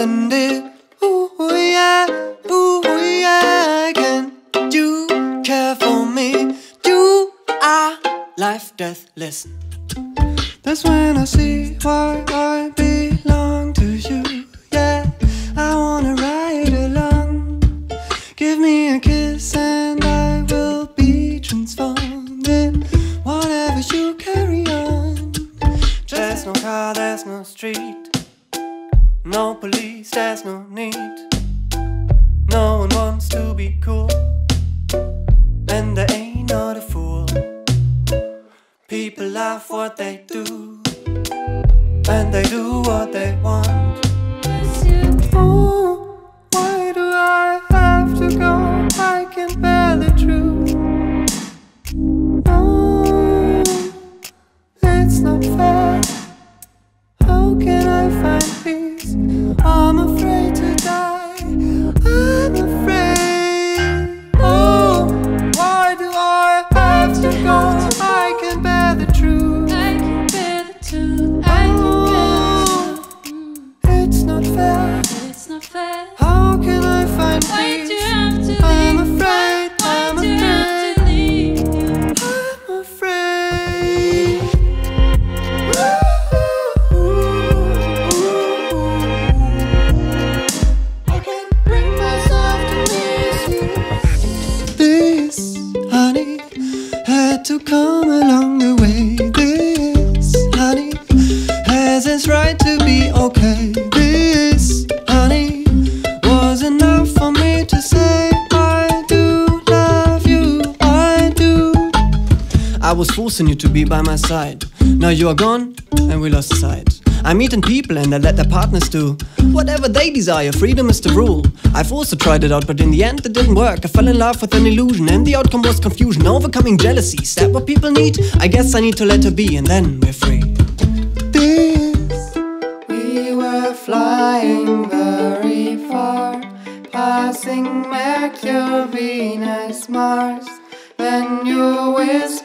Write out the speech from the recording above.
send it. Ooh yeah, can you care for me? You are life, death, listen. That's when I see why I belong to you. Yeah, I wanna ride along. Give me a kiss and I will be transformed in whatever you carry on. There's no car, there's no street, no police, there's no need. No one wants to be cool, and there ain't not a fool. People love what they do, and they do what they want. Oh, why do I have to go? I can't bear the truth. No, it's not fair. How can I find peace? I'm afraid to die. I'm afraid. Oh, why do I have to go? I can bear the truth. I can bear the truth. I can bear the truth. It's not fair. It's not fair. How can I find Why peace? do you have to leave? I'm afraid. Why I'm do you have afraid. to leave? I'm afraid. I can't bring myself to miss you. This, honey, had to come along the way. This, honey, has its right to be okay. This, honey, was enough for me to say I do love you, I do. I was forcing you to be by my side. Now you are gone and we lost sight. I'm meeting people and I let their partners do whatever they desire, freedom is the rule. I've also tried it out, but in the end it didn't work. I fell in love with an illusion and the outcome was confusion, overcoming jealousy. Is that what people need? I guess I need to let her be and then we're free. This, we were flying very far, passing Mercury, Venus, Mars. Then you whispered